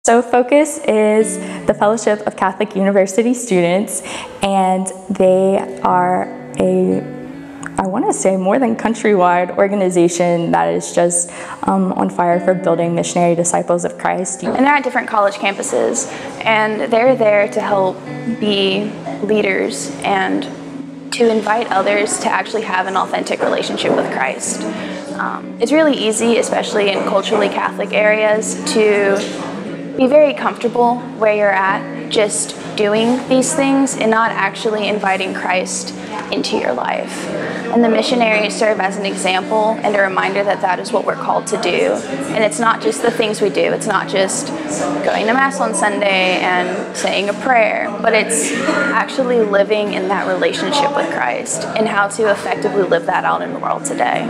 So FOCUS is the Fellowship of Catholic University Students, and they are I want to say more than countrywide organization that is just on fire for building missionary disciples of Christ. And they're at different college campuses, and they're there to help be leaders and to invite others to actually have an authentic relationship with Christ. It's really easy, especially in culturally Catholic areas, to be very comfortable where you're at, just doing these things and not actually inviting Christ into your life. And the missionaries serve as an example and a reminder that that is what we're called to do. And it's not just the things we do. It's not just going to Mass on Sunday and saying a prayer, but it's actually living in that relationship with Christ and how to effectively live that out in the world today.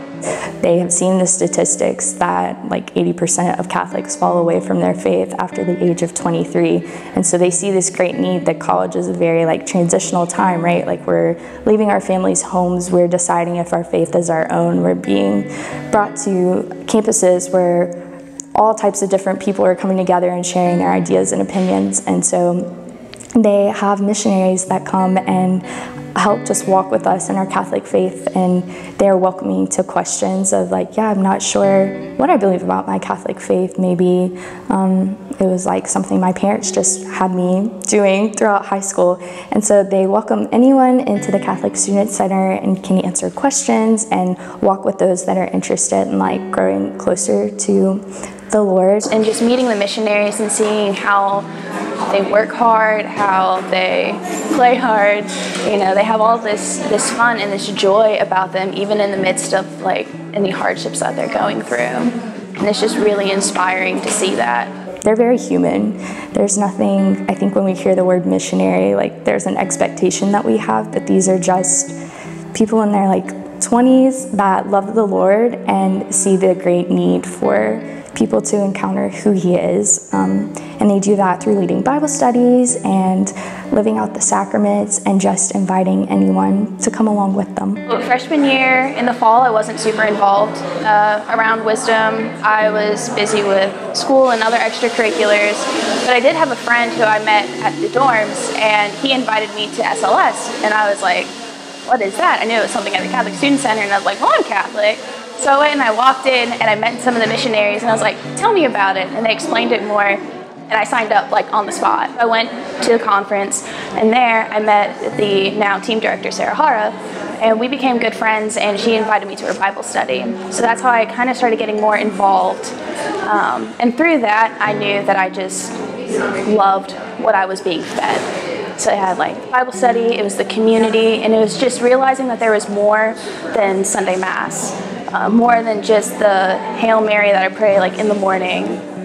They have seen the statistics that like 80% of Catholics fall away from their faith after the age of 23. And so they see this great need that college is a very like transitional time, right? Like we're leaving our families' homes, we're deciding if our faith is our own, we're being brought to campuses where all types of different people are coming together and sharing their ideas and opinions. And so they have missionaries that come and help just walk with us in our Catholic faith, and they're welcoming to questions of like, yeah, I'm not sure what I believe about my Catholic faith. Maybe it was like something my parents just had me doing throughout high school. And so they welcome anyone into the Catholic Student Center and can answer questions and walk with those that are interested in like growing closer to the Lord. And just meeting the missionaries and seeing how they work hard, how they play hard. You know, they have all this fun and this joy about them, even in the midst of like any hardships that they're going through. And it's just really inspiring to see that. They're very human. There's nothing, I think when we hear the word missionary, like there's an expectation that we have that these are just people in their like 20s that love the Lord and see the great need for people to encounter who He is. And they do that through leading Bible studies and living out the sacraments and just inviting anyone to come along with them. Freshman year in the fall, I wasn't super involved around Wisdom. I was busy with school and other extracurriculars, but I did have a friend who I met at the dorms, and he invited me to SLS, and I was like, what is that? I knew it was something at the Catholic Student Center, and I was like, well, I'm Catholic. So I went and I walked in and I met some of the missionaries, and I was like, tell me about it. And they explained it more, and I signed up like on the spot. I went to the conference, and there I met the now team director, Sarah Hara, and we became good friends, and she invited me to her Bible study. So that's how I kind of started getting more involved. And through that, I knew that I just loved what I was being fed. So I had like Bible study, it was the community, and it was just realizing that there was more than Sunday Mass. More than just the Hail Mary that I pray like in the morning,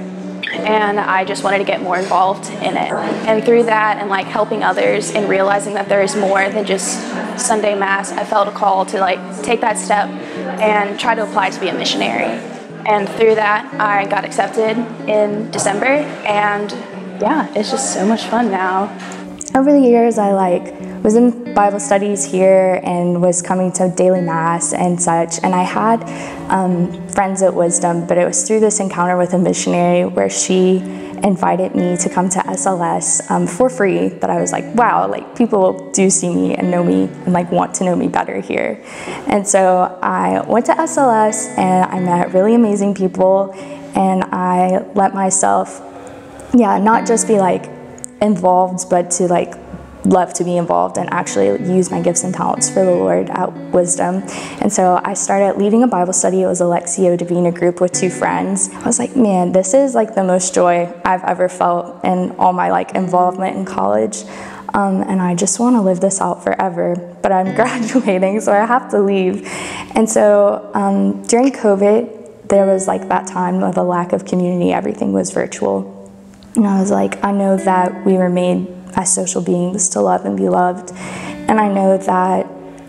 and I just wanted to get more involved in it. And through that and like helping others and realizing that there is more than just Sunday Mass, I felt a call to like take that step and try to apply to be a missionary. And through that I got accepted in December, and yeah, it's just so much fun now. Over the years I was in Bible studies here and was coming to daily Mass and such, and I had friends at Wisdom, but it was through this encounter with a missionary where she invited me to come to SLS for free that I was like, wow, like people do see me and know me and like want to know me better here. And so I went to SLS and I met really amazing people, and I let myself, not just be like involved, but to like love to be involved and actually use my gifts and talents for the Lord at Wisdom. And so I started leading a Bible study. It was a Lectio Divina group with 2 friends. I was like, man, this is like the most joy I've ever felt in all my like involvement in college. And I just want to live this out forever, but I'm graduating, so I have to leave. And so during COVID, there was like that time of a lack of community. Everything was virtual. And I was like, I know that we were made as social beings to love and be loved. And I know that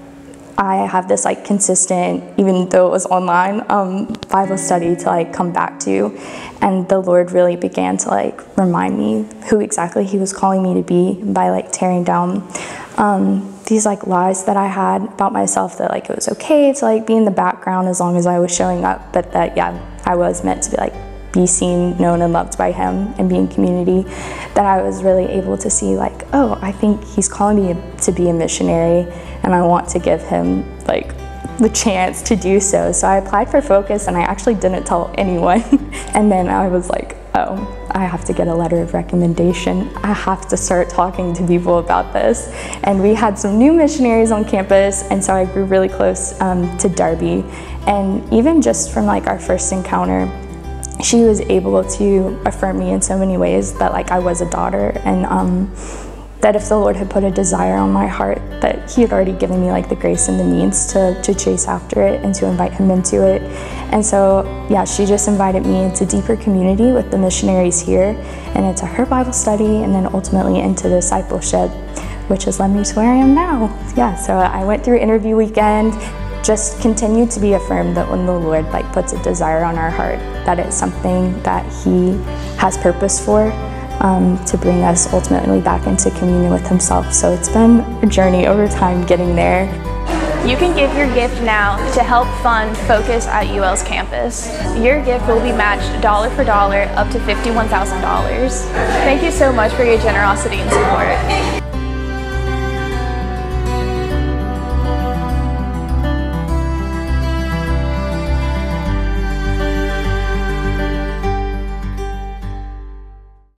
I have this like consistent, even though it was online, Bible study to like come back to. And the Lord really began to like remind me who exactly He was calling me to be by like tearing down these like lies that I had about myself, that like it was okay to like be in the background as long as I was showing up, but that I was meant to be like be seen, known, and loved by him and be in community, that I was really able to see like, oh, I think he's calling me to be a missionary, and I want to give him like the chance to do so. So I applied for FOCUS, and I actually didn't tell anyone. And then I was like, oh, I have to get a letter of recommendation. I have to start talking to people about this. And we had some new missionaries on campus, and so I grew really close to Darby. And even just from like our first encounter, she was able to affirm me in so many ways that like I was a daughter, and that if the Lord had put a desire on my heart, that he had already given me like the grace and the means to chase after it and to invite him into it. And so, yeah, she just invited me into deeper community with the missionaries here, and into her Bible study, and then ultimately into discipleship, which has led me to where I am now. Yeah, so I went through interview weekend, just continued to be affirmed that when the Lord like puts a desire on our heart, that it's something that he has purpose for, to bring us ultimately back into communion with himself. So it's been a journey over time getting there. You can give your gift now to help fund FOCUS at UL's campus. Your gift will be matched dollar for dollar up to $51,000. Thank you so much for your generosity and support.